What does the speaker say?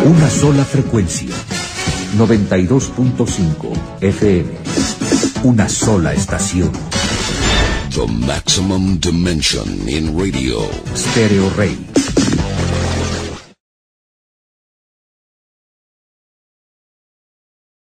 Una sola frecuencia. 92.5 FM. Una sola estación. The maximum dimension in radio. Stereo Rey.